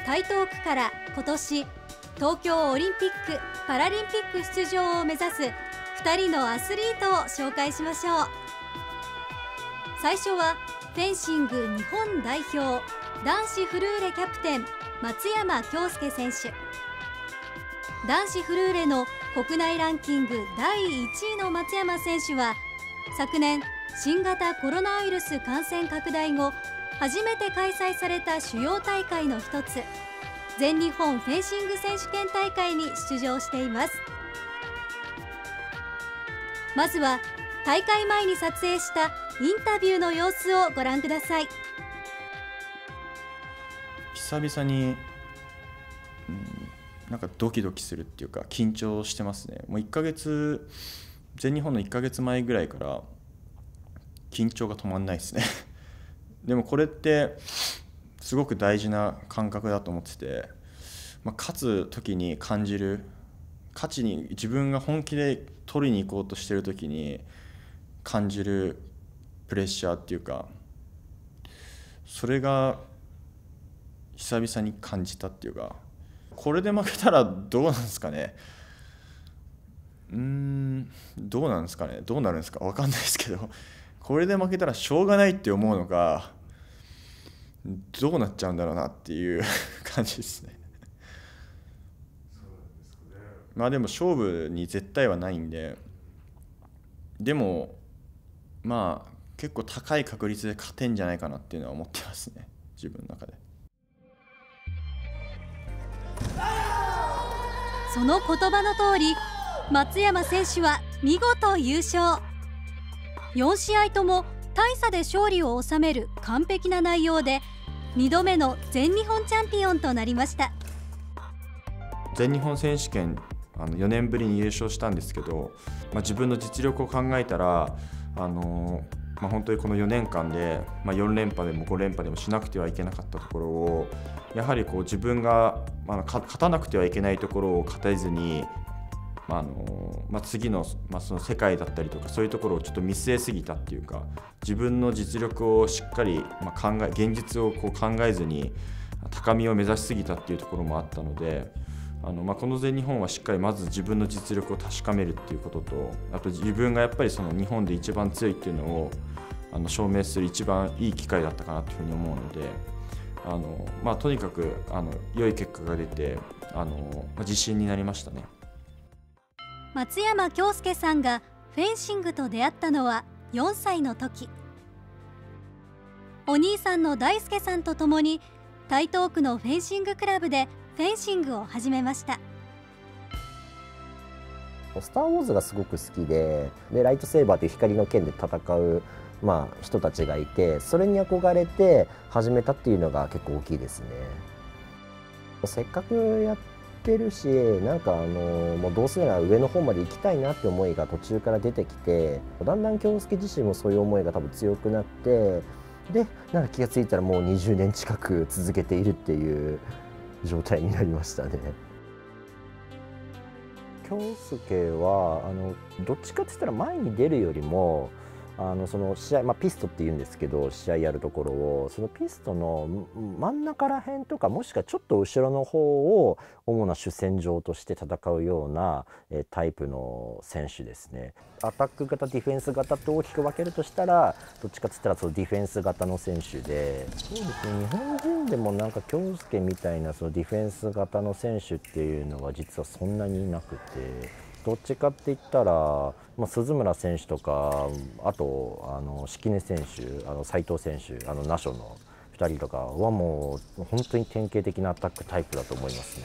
台東区から今年東京オリンピック・パラリンピック出場を目指す2人のアスリートを紹介しましょう。最初はフェンシング日本代表男子フルーレキャプテン松山恭助選手。男子フルーレの国内ランキング第1位の松山選手は昨年新型コロナウイルス感染拡大後初めて開催された主要大会の一つ全日本フェンシング選手権大会に出場しています。まずは大会前に撮影したインタビューの様子をご覧ください。 久々に、なんかドキドキするっていうか緊張してますね。もう1ヶ月、全日本の1ヶ月前ぐらいから緊張が止まんないですねでもこれってすごく大事な感覚だと思ってて、勝つ時に感じる勝ちに自分が本気で取りに行こうとしてる時に感じるプレッシャーっていうか、それが久々に感じたっていうか、これで負けたらどうなんですかね。どうなんですかね。どうなるんですか分かんないですけど、これで負けたらしょうがないって思うのかどうなっちゃうんだろうなっていう感じですね。でも勝負に絶対はないんで、でも結構高い確率で勝てんじゃないかなっていうのは思ってますね、自分の中で。 その言葉の通り松山選手は見事優勝。4試合とも大差で勝利を収める完璧な内容で2度目の全日本チャンピオンとなりました。 全日本選手権4年ぶりに優勝したんですけど、自分の実力を考えたら本当にこの4年間で、4連覇でも5連覇でもしなくてはいけなかったところを、やはり自分が勝たなくてはいけないところを勝てずに、次の、その世界だったりとかそういうところをちょっと見据えすぎたっていうか、自分の実力をしっかり現実を考えずに高みを目指しすぎたっていうところもあったので、この全日本はしっかりまず自分の実力を確かめるっていうことと、あと自分がやっぱりその日本で一番強いっていうのを証明する一番いい機会だったかなというふうに思うので、とにかく良い結果が出て自信になりましたね。 松山恭助さんがフェンシングと出会ったのは4歳の時。お兄さんの大輔さんと共に台東区のフェンシングクラブでフェンシングを始めました。 スター・ウォーズがすごく好きで、ライトセーバーという光の剣で戦う、人たちがいて、それに憧れて始めたっていうのが結構大きいですね。せっかくやってるし、もうどうせなら上の方まで行きたいなって思いが途中から出てきて、だんだん恭介自身もそういう思いが多分強くなって、で気が付いたらもう20年近く続けているっていう状態になりましたね。恭介はどっちかって言ったら前に出るよりもその試合、ピストっていうんですけど、試合やるところをそのピストの真ん中ら辺とか、もしくはちょっと後ろの方を主な主戦場として戦うようなタイプの選手ですね。アタック型、ディフェンス型と大きく分けるとしたら、どっちかって言ったらそのディフェンス型の選手で、そうですね、日本人でも恭介みたいなそのディフェンス型の選手っていうのは実はそんなにいなくて。どっちかって言ったら、鈴村選手とか、あと敷根選手、斉藤選手、ナショの2人とかはもう本当に典型的なアタックタイプだと思いますね。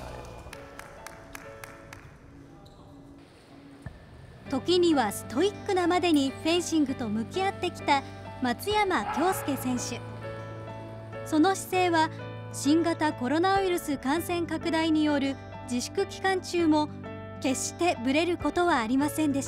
時にはストイックなまでにフェンシングと向き合ってきた松山恭助選手。その姿勢は新型コロナウイルス感染拡大による自粛期間中も決してブレることはありませんでした。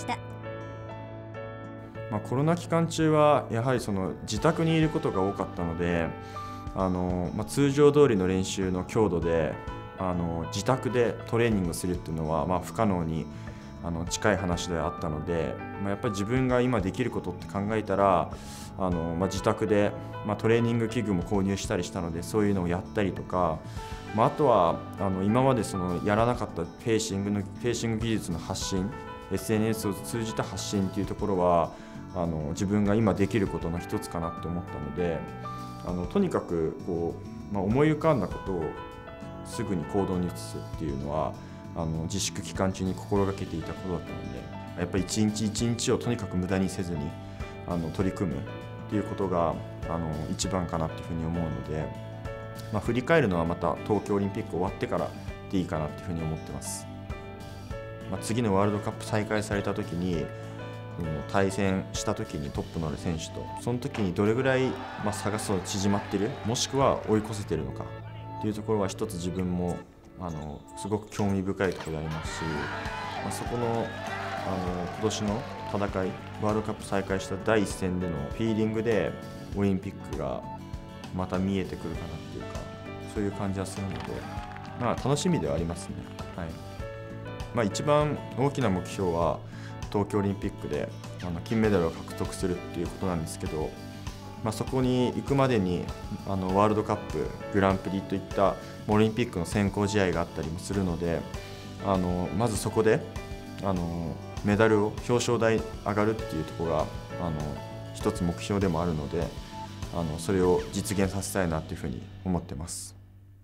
コロナ期間中はやはりその自宅にいることが多かったので、通常通りの練習の強度で自宅でトレーニングするっていうのは不可能に近い話であったので、やっぱり自分が今できることって考えたら自宅でトレーニング器具も購入したりしたので、そういうのをやったりとか、 あとは今までやらなかったフェーシング技術の発信、 SNS を通じた発信っていうところは自分が今できることの一つかなって思ったので、とにかく思い浮かんだことをすぐに行動に移すっていうのは自粛期間中に心がけていたことだったので、やっぱり一日一日をとにかく無駄にせずに取り組むっていうことが一番かなっていうふうに思うので、振り返るのはまた東京オリンピック終わってからでいいかなっていうふうに思ってます。次のワールドカップ再開された時に対戦した時にトップのある選手とその時にどれぐらい差が縮まってる、もしくは追い越せてるのかっていうところは一つ自分もすごく興味深いところでありますし、そこの今年の戦い、ワールドカップ再開した第一戦でのフィーリングでオリンピックがまた見えてくるかなっていうか、そういう感じはするので、楽しみではありますね。はい。一番大きな目標は東京オリンピックで金メダルを獲得するっていうことなんですけど、そこに行くまでにワールドカップ、グランプリといったオリンピックの選考試合があったりもするので、まずそこでメダルを表彰台上がるっていうところが一つ目標でもあるので、それを実現させたいなというふうに思ってます。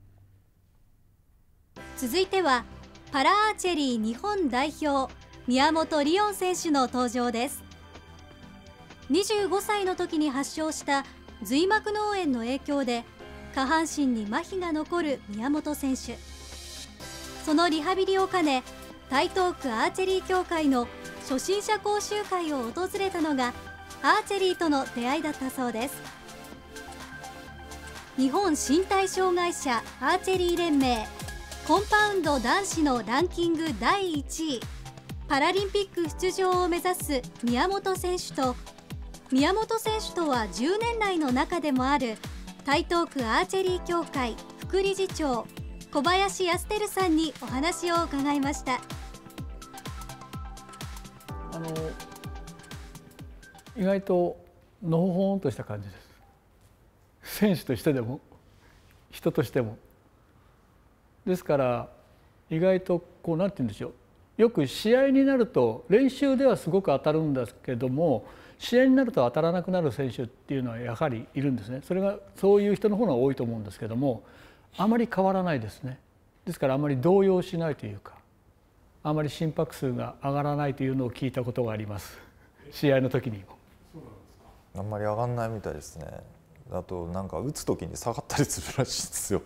続いてはパラアーチェリー日本代表宮本リオン選手の登場です。25歳の時に発症した髄膜脳炎の影響で下半身に麻痺が残る宮本選手。そのリハビリを兼ね台東区アーチェリー協会の初心者講習会を訪れたのがアーチェリーとの出会いだったそうです。日本身体障害者アーチェリー連盟コンパウンド男子のランキング第1位、パラリンピック出場を目指す宮本選手と、宮本選手とは10年来の仲でもある台東区アーチェリー協会副理事長小林康輝さんにお話を伺いました。 意外とのほほんとした感じです。選手としてでも人としても。ですから意外となんて言うんでしょう、よく試合になると練習ではすごく当たるんですけども、試合になると当たらなくなる選手っていうのはやはりいるんですね。それがそういう人の方が多いと思うんですけども、あまり変わらないですね。ですからあまり動揺しないというか、あまり心拍数が上がらないというのを聞いたことがあります。試合の時にも。 あんまり上がんないみたいですね。あと打つ時に下がったりするらしいですよ。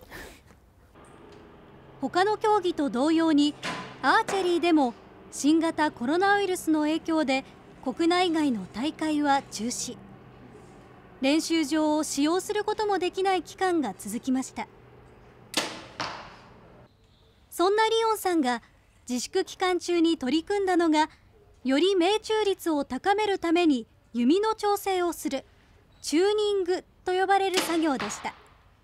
他の競技と同様にアーチェリーでも新型コロナウイルスの影響で国内外の大会は中止、練習場を使用することもできない期間が続きました。そんなリオンさんが自粛期間中に取り組んだのが、より命中率を高めるために弓の調整をするチューニングと呼ばれる作業でした。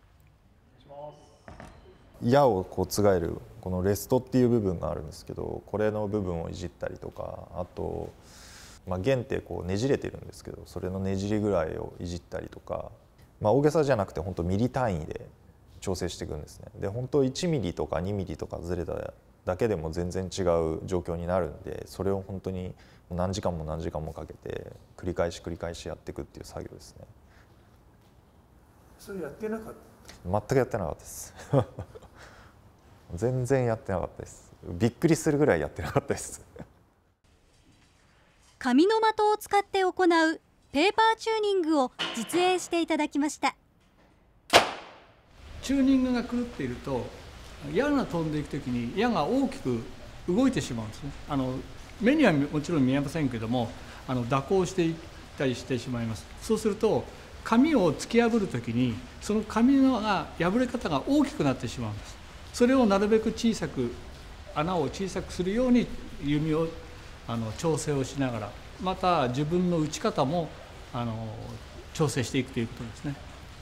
矢をつがえるこのレストっていう部分があるんですけど、これの部分をいじったりとか、あと、弦ってねじれてるんですけど、それのねじりぐらいをいじったりとか、大げさじゃなくて本当ミリ単位で調整していくんですね。で本当1ミリとか2ミリとかずれただけでも全然違う状況になるんで、それを本当に何時間も何時間もかけて繰り返しやっていくっていう作業ですね。 それやってなかった？ 全くやってなかったです全然やってなかったです。びっくりするぐらいやってなかったです紙の的を使って行うペーパーチューニングを実演していただきました。 チューニングが狂っていると、矢が飛んでいくときに矢が大きく動いてしまうんですね。目にはもちろん見えませんけども、蛇行していったりしてしまいます。そうすると紙を突き破るときにその紙の破れ方が大きくなってしまうんです。それをなるべく小さく、穴を小さくするように弓を調整をしながら、また自分の打ち方も調整していくということですね。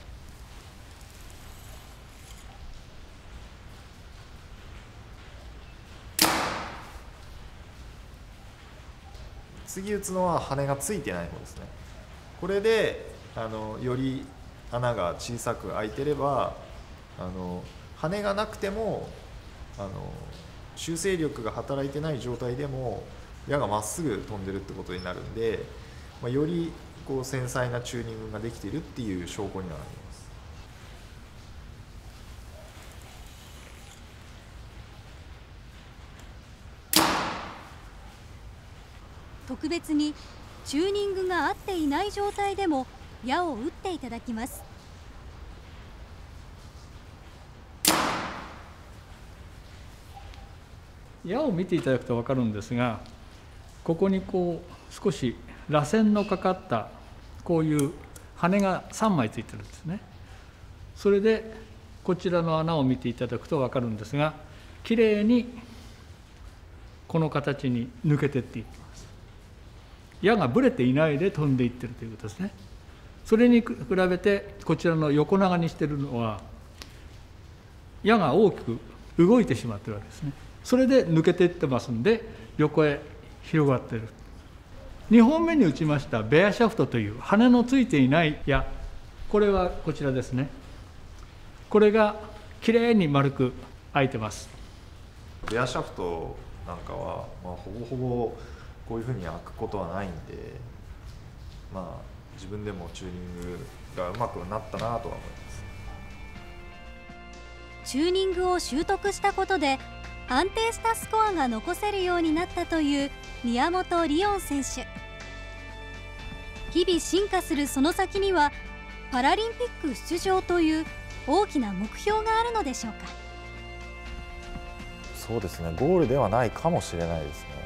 次打つのは羽がついてない方ですね。これでより穴が小さく開いてれば羽がなくても修正力が働いてない状態でも矢がまっすぐ飛んでるってことになるんで、よりこう繊細なチューニングができているっていう証拠にはなります。 特別にチューニングが合っていない状態でも矢を打っていただきます。 矢を見ていただくと分かるんですが、ここにこう少し螺旋のかかったこういう羽が3枚ついてるんですね。それでこちらの穴を見ていただくと分かるんですが、きれいにこの形に抜けていっていきます。矢がぶれていないで飛んでいってるということですね。それに比べてこちらの横長にしているのは矢が大きく動いてしまっているわけですね。それで抜けていってますんで横へ広がっている。2本目に打ちましたベアシャフトという羽のついていない矢、これはこちらですね。これがきれいに丸く開いてます。 ベアシャフトなんかは、ほぼほぼこういうふうに開くことはないんで、自分でもチューニングがうまくなったなとは思います。 チューニングを習得したことで安定したスコアが残せるようになったという宮本リオン選手。日々進化するその先にはパラリンピック出場という大きな目標があるのでしょうか。 そうですね、ゴールではないかもしれないですね。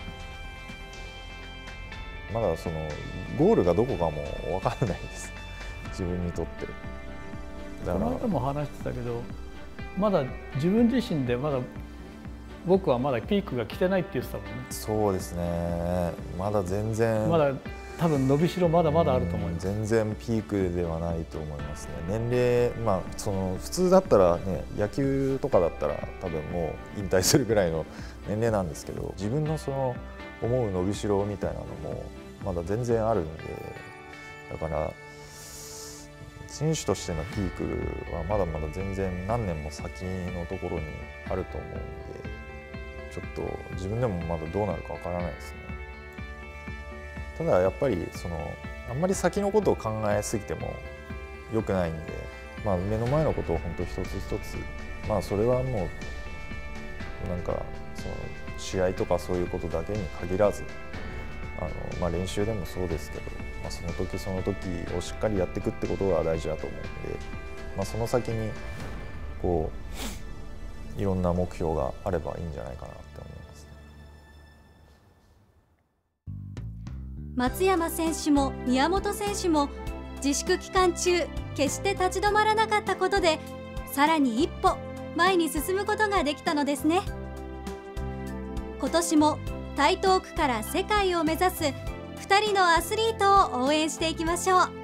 まだそのゴールがどこかも分からないです、自分にとって。 この後も話してたけど、まだ自分自身で僕はまだピークが来てないって言ってたもんね。 そうですね、まだ全然多分伸びしろまだまだあると思います。 全然ピークではないと思いますね。年齢、その普通だったらね、野球とかだったら多分もう引退するぐらいの年齢なんですけど、自分のその思う伸びしろみたいなのもまだ全然あるんで、だから選手としてのピークはまだまだ全然何年も先のところにあると思うんで、ちょっと自分でもまだどうなるかわからないですね。ただやっぱりあんまり先のことを考えすぎても良くないんで、目の前のことを本当一つ一つ、それはもうなんか試合とかそういうことだけに限らず、練習でもそうですけど、その時その時をしっかりやっていくってことが大事だと思うんで、その先にこういろんな目標があればいいんじゃないかなって思いますね。 松山選手も宮本選手も自粛期間中決して立ち止まらなかったことで、さらに一歩前に進むことができたのですね。今年も台東区から世界を目指す2人のアスリートを応援していきましょう。